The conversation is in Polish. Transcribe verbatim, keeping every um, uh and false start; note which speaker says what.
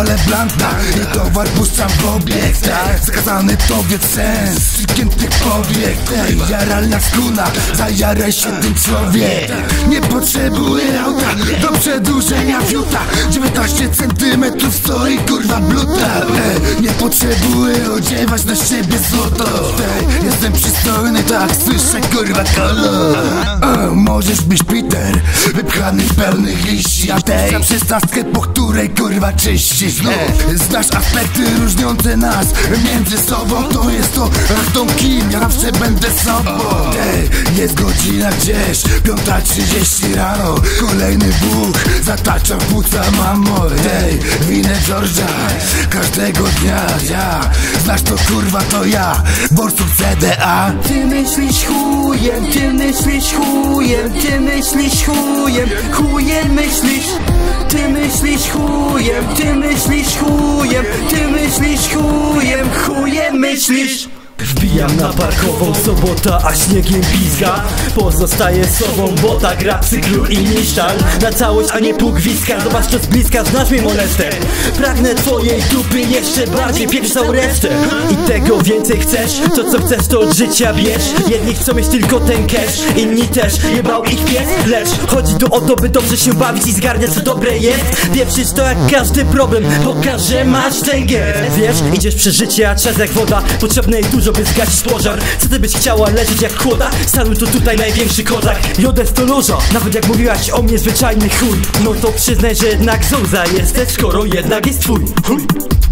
Speaker 1: palę blanta i towar puszczam w obiekt. Zakazany to wiedz sens przygiętych powiek. Jaralna skuna, zajaraj się tym człowiek. Nie potrzebuję auta do przedłużenia fiuta. dziewiętnaście centymetrów stoi kurwa bluta. Nie potrzebuję odziewać na siebie złoto. Jestem przystojny, tak słyszę kurwa kolor. Możesz być Peter, wypchany w pełnych liści. A tej za przystawkę, po której kurwa czyścisz. Znasz aspekty różniące nas między sobą. To jest to, ach tą kim, ja zawsze będę sobą. Jest godzina gdzieś, piąta trzydzieści rano. Kolejny buch, zataczam płuca mamo. Tej, winę Georgia, każdego dnia. Ja, znasz to kurwa, to ja, borsuk C D A.
Speaker 2: Ty myślisz chujem, ty myślisz chujem, ty myślisz chujem, chujem myślisz. Ty myślisz chujem, ty myślisz chujem, ty myślisz chujem, chujem myślisz.
Speaker 3: Wbijam na parkową, sobota, a śniegiem pizga. Pozostaję sobą, bo ta gra cyklu i niszczal. Na całość, a nie pół gwizdka. Zobacz to z bliska, znasz mnie molestę. Pragnę twojej dupy jeszcze bardziej, pieprz całą resztę. I tego więcej chcesz, to co chcesz to od życia bierz. Jedni chcą mieć tylko ten cash, inni też, jebał ich pies. Lecz chodzi tu o to, by dobrze się bawić i zgarniać co dobre jest. Pieprzyć to jak każdy problem, pokaż, że masz ten gest. Wiesz, idziesz przez życie, a czas jak woda, potrzebnej dużo by zgasić pożar. Co ty byś chciała leżeć jak chłoda? Stanu to tutaj największy kozak. Jodes to loża, nawet jak mówiłaś o mnie zwyczajny chuj. No to przyznaj, że jednak Zuza jesteś, skoro jednak jest twój chuj.